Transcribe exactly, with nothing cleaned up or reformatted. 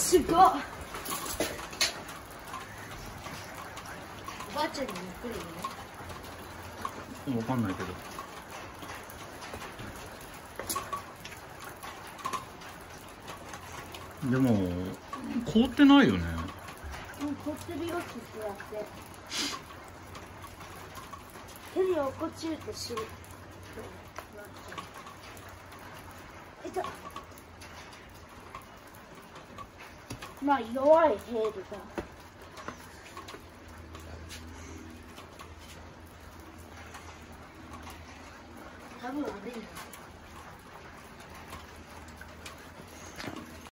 すごっ。おばあちゃんにゆっくりね。 わかんないけど。でも凍ってないよね。 うん、凍ってるよきっとやって。手に落っこちるとしる。いた。まあ弱い程度だ。多分悪いな。